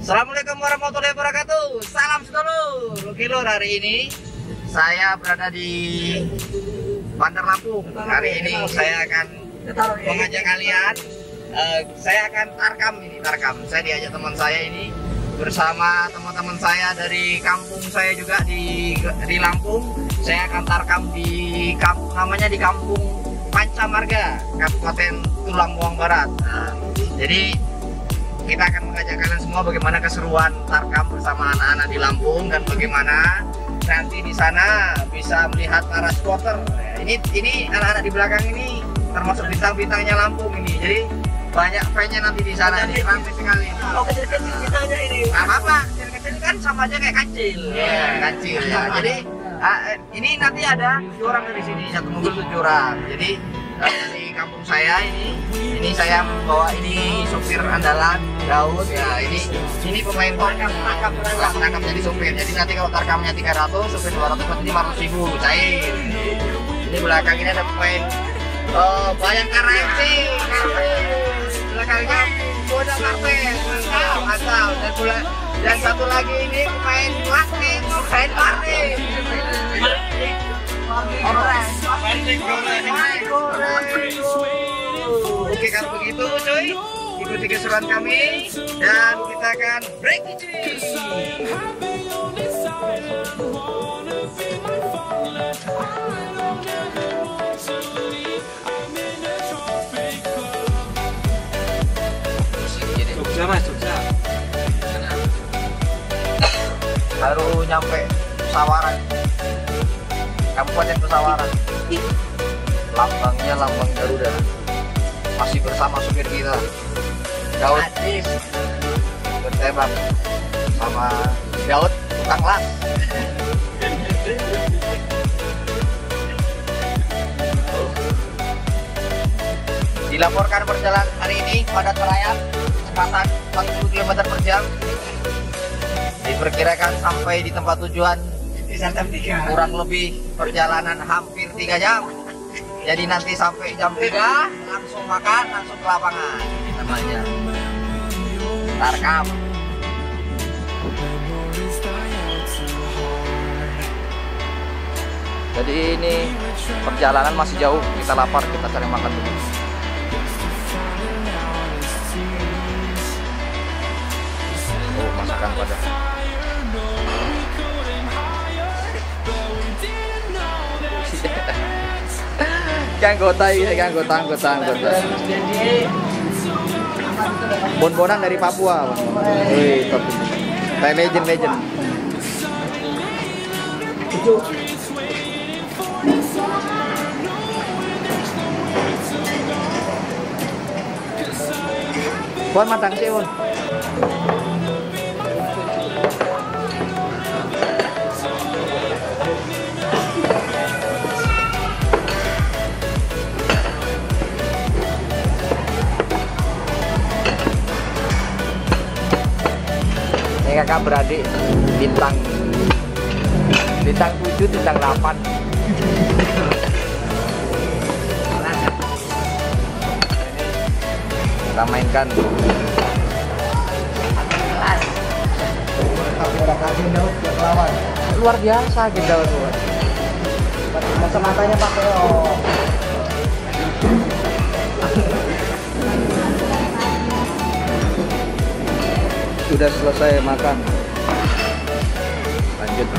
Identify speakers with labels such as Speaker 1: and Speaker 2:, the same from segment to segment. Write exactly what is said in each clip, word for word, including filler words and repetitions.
Speaker 1: Assalamualaikum warahmatullahi wabarakatuh. Salam sedulur. Oke lur, hari ini saya berada di Bandar Lampung. Hari ini saya akan mengajak kalian. Uh, saya akan tarkam ini tarkam. Saya diajak teman saya ini bersama teman-teman saya dari kampung saya juga di di Lampung. Saya akan tarkam di kampung namanya di Kampung Pancamarga, Kabupaten Tulang Bawang Barat. Nah, jadi kita akan mengajak kalian semua bagaimana keseruan tarkam bersama anak-anak di Lampung dan bagaimana nanti di sana bisa melihat para supporter. Ini ini anak-anak di belakang ini termasuk bintang-bintangnya Lampung ini. Jadi banyak fan-nya nanti di sana nih, ramai sekali.
Speaker 2: Oh, kecil-kecil bintangnya ini.
Speaker 1: Nah, apa? Kecil-kecil kan sama aja kayak kecil. Ya, yeah, kecil ya. Jadi uh, ini nanti ada tujuh orang dari sini, satu mobil tujuh orang. Jadi uh, dari kampung saya ini, ini saya membawa ini supir andalan Daud ya. Ini ini pemain tarkam, tarkam, tarkam jadi supir. Jadi nanti kalau tarkamnya tiga ratus, supir dua ratus, berarti lima ratus ribu cair. Ini belakang ini ada pemain uh, Bayangkara F C. Belakangnya Boda Karpet, mantap, mantap. Dan pula dan satu lagi ini pemain Lakning, pemain Martin. Oke, kalau begitu cuy, ikuti keseruan kami dan kita akan break cuy. Jogja mas, Jogja. Baru nyampe Pesawaran, Kabupaten Pesawaran. Lambangnya lambang Garuda. Masih bersama supir kita Daud bertembak sama Daud tukang las. Dilaporkan perjalanan hari ini padat merayap kecepatan empat puluh kilometer per jam. Diperkirakan sampai di tempat tujuan kurang lebih perjalanan hampir tiga jam. Jadi nanti sampai jam tiga langsung makan, langsung ke lapangan. Ini namanya tarkam. Jadi ini perjalanan masih jauh, kita lapar, kita cari makan dulu. Oh, masakan pada. Anggota ini, anggota, anggota, anggota. Bon-bonan dari Papua. Wih, top. Kayak legend, legend. Pon matang sih, Pon. Ini kakak beradik bintang bintang tujuh, bintang delapan. Kita mainkan luar biasa gitu. Kacamata-matanya pakai oh. Sudah selesai makan, lanjut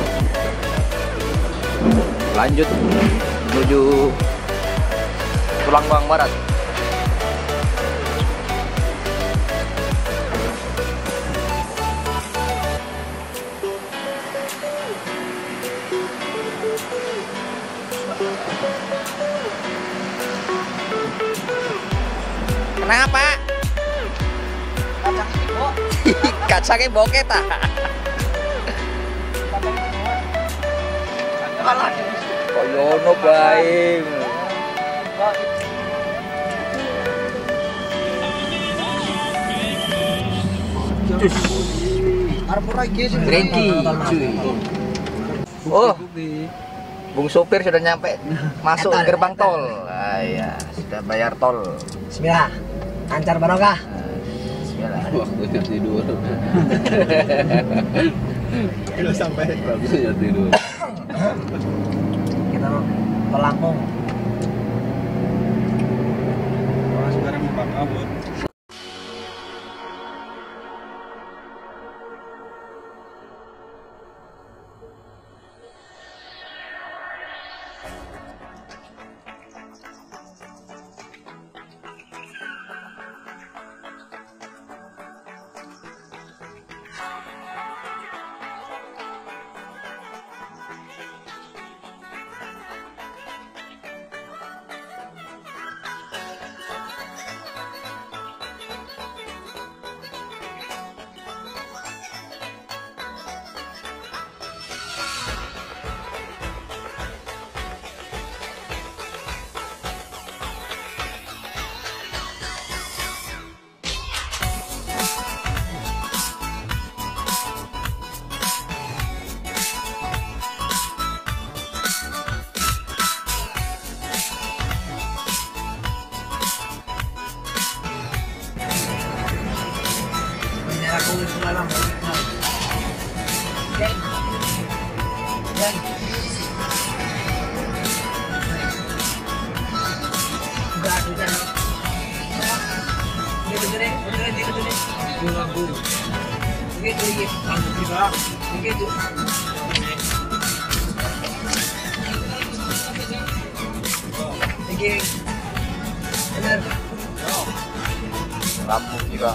Speaker 1: lanjut menuju Tulang Bawang Barat. Kenapa? Kacangnya bokeh tak? Kok yono baik. Green tea, cuy. Oh, Bung sopir sudah nyampe, masuk gerbang tol. Ah, ya, sudah bayar tol.
Speaker 2: Bismillah, lancar barokah.
Speaker 1: Yalah.
Speaker 3: Waktunya tidur.
Speaker 2: Udah sampai.
Speaker 3: Waktunya tidur.
Speaker 2: Kita ke Lampung. Wah, sekarang mau kabut. Aku semalam Jeng Jeng Enggak, udah Gitu gede, udah gitu gede Lampu Gitu, gitu Lampu juga Gitu Begini Bener
Speaker 1: Lampu juga.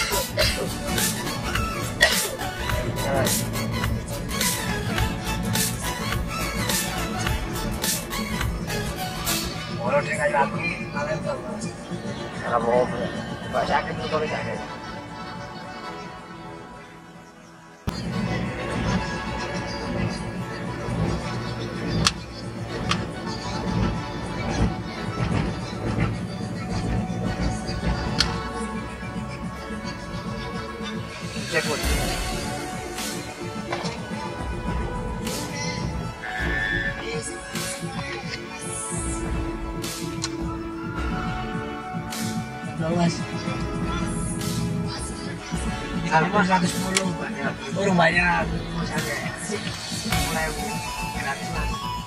Speaker 2: Kalau dia kayak lagi, kalian tahu
Speaker 1: Kalau mau Mbak sakit tuh kalau sakit. Cek pun.
Speaker 2: Luas. Kalau mas seratus sepuluh banyak. Urung banyak. Mulai gratis mas.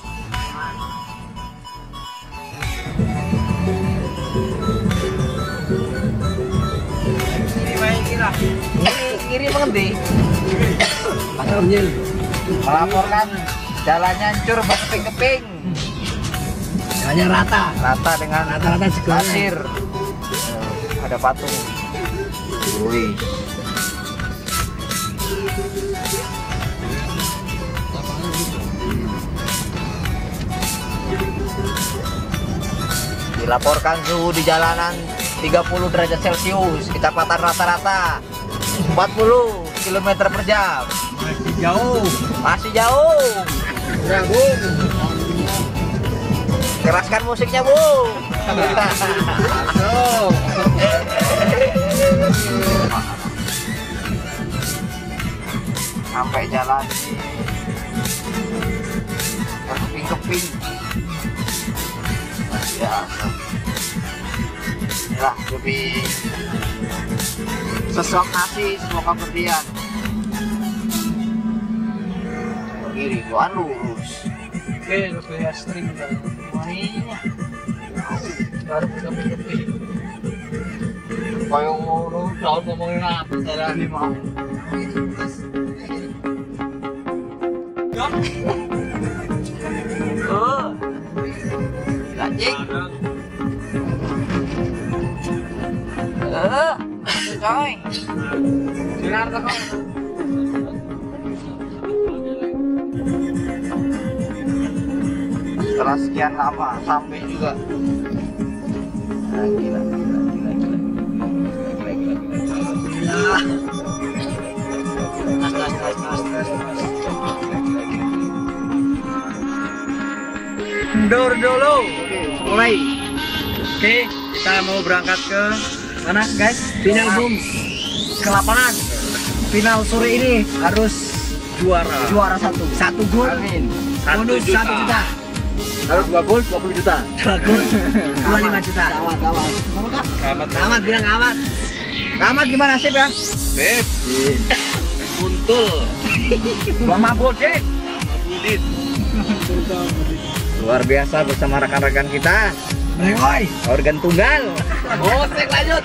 Speaker 2: Ini main kira.
Speaker 1: Kiri mengendi?
Speaker 2: Pasar Nyil.
Speaker 1: Melaporkan jalannya hancur berkeping-keping.
Speaker 2: Jalannya rata.
Speaker 1: Rata dengan
Speaker 2: Rata-rata segala.
Speaker 1: pasir. Ada patung. Wih. Dilaporkan suhu di jalanan tiga puluh derajat Celcius, kecepatan rata-rata empat puluh kilometer per jam.
Speaker 2: Masih jauh.
Speaker 1: Masih jauh.
Speaker 2: Udah, Bung.
Speaker 1: Keraskan musiknya, Bu.
Speaker 2: Masuk.
Speaker 1: Sampai jalan berkeping-keping. Ya, inilah lebih sesuap nasi semoga berlian. Kiri gua lurus.
Speaker 2: Oke, lebih ekstrim kan. Mainnya. Baru keping-keping.
Speaker 1: Kayak ngono, tahun ngomongin apa jalan ini mah. Oh, lanjut. Eh, coy. Sinar tuh. Setelah sekian lama sampai juga. Nah, gila, gila, gila, gila. Gila, gila, gila, gila.
Speaker 2: Tas, tas, tas, tas, tas, tas. Mundur dulu. Mulai. Oke, kita mau berangkat ke mana, guys? Final boom. Ke lapangan. Final sore ini harus
Speaker 3: Juara.
Speaker 2: juara satu. Satu gol.
Speaker 1: Amin.
Speaker 2: Bonus
Speaker 3: Satu juta.
Speaker 2: satu juta.
Speaker 3: Harus dua gol dua puluh juta.
Speaker 2: Dua gol. Dua lima juta. Amat, amat. Amat, bilang amat.
Speaker 1: Rahmat gimana sih ya?
Speaker 3: Beb. Kuntul.
Speaker 1: Mama Bodek.
Speaker 3: Budit.
Speaker 1: Luar biasa bersama rekan-rekan kita.
Speaker 2: Melengoi.
Speaker 1: Organ tunggal.
Speaker 3: Gosek lanjut.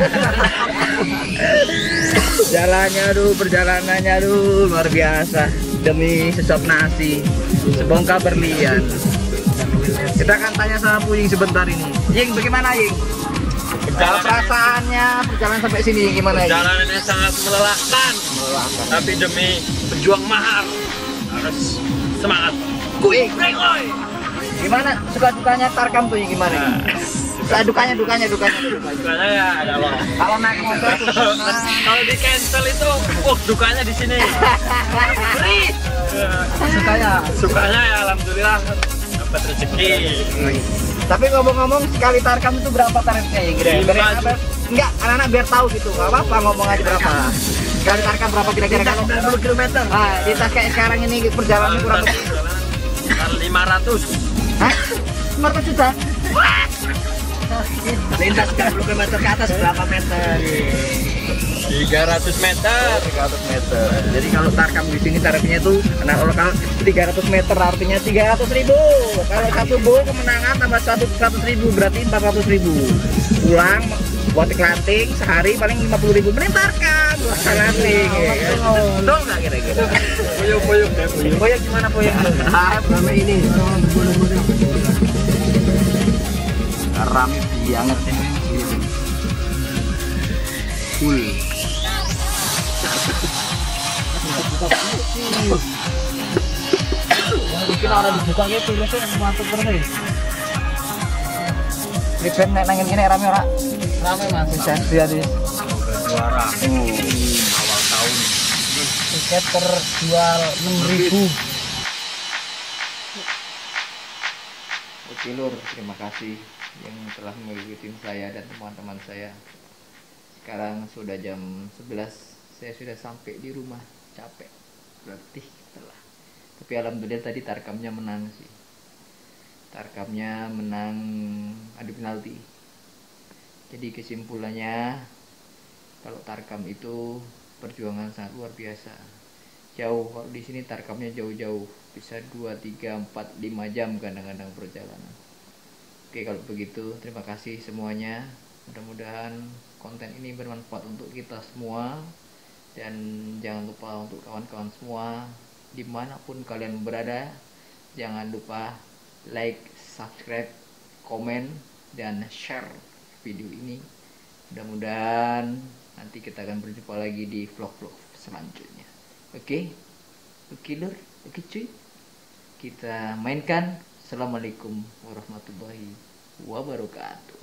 Speaker 1: Jalannya aduh, perjalanannya aduh luar biasa. Demi sesop nasi, sebongkah berlian. Kita akan tanya sama Puying sebentar ini. Ying, bagaimana Ying? Kalau perasaannya perjalanan sampai sini gimana Ying?
Speaker 4: Perjalanannya sangat melelahkan,
Speaker 1: Melelahkan.
Speaker 4: tapi demi pejuang mahal harus semangat.
Speaker 1: Ying,
Speaker 4: Breakoy.
Speaker 1: gimana suka dukanya Tarkam tuh Ying gimana? Ying? Suka dukanya dukanya dukanya.
Speaker 4: Dukanya ya ada loh.
Speaker 1: Kalau naik motor tuh
Speaker 4: Kalau di cancel itu, oh dukanya di sini.
Speaker 2: Sukanya.
Speaker 4: Sukanya ya alhamdulillah dapat rezeki.
Speaker 1: Tapi ngomong-ngomong sekali Tarkam itu berapa tarifnya Ying?
Speaker 4: Lima
Speaker 1: Biar anak- Enggak, anak-anak biar tahu gitu. Enggak apa-apa ngomong aja berapa. Sekali Tarkam berapa kira-kira kalau
Speaker 2: sembilan puluh kilometer.
Speaker 1: Nah, di tas kayak sekarang ini perjalanan kurang lebih
Speaker 4: lima ratus.
Speaker 1: hah? lima ratus juta?
Speaker 2: Lintas sembilan puluh kilometer ke atas berapa meter?
Speaker 4: tiga ratus meter.
Speaker 1: tiga ratus meter. Jadi kalau Tarkam di sini tarifnya itu anak lokal tiga ratus meter artinya tiga ratus ribu. Kalau satu bowl kemenangan tambah satu seratus ribu berarti empat ratus ribu. Pulang buat lanting sehari paling lima puluh ribu. Mending Tarkam buat lanting. Ya kan? Betul nggak kira-kira?
Speaker 4: Puyuk puyuk deh puyuk.
Speaker 1: Poyok gimana Poyok?
Speaker 2: Rame ini.
Speaker 1: Rame banget ini. Full.
Speaker 2: Mungkin orang dibuka gitu biasanya masuk terus.
Speaker 1: Event nek nang ngene rame ora?
Speaker 2: Rame mas.
Speaker 1: Bisa jadi.
Speaker 4: Juara awal tahun.
Speaker 1: Tiket terjual enam ribu. Oke Lur, terima kasih yang telah mengikuti saya dan teman-teman saya. Sekarang sudah jam sebelas, saya sudah sampai di rumah, capek, letih telah. Tapi alhamdulillah tadi Tarkamnya menang sih. Tarkamnya menang adu penalti. Jadi kesimpulannya kalau Tarkam itu perjuangan sangat luar biasa. Jauh, kalau di sini Tarkamnya jauh-jauh, bisa dua, tiga, empat, lima jam kadang-kadang perjalanan. Oke, kalau begitu terima kasih semuanya. Mudah-mudahan konten ini bermanfaat untuk kita semua. Dan jangan lupa untuk kawan-kawan semua dimanapun kalian berada, jangan lupa like, subscribe, komen, dan share video ini. Mudah-mudahan nanti kita akan berjumpa lagi di vlog-vlog selanjutnya. Oke, oke Lur, oke cuy, kita mainkan. Assalamualaikum warahmatullahi wabarakatuh.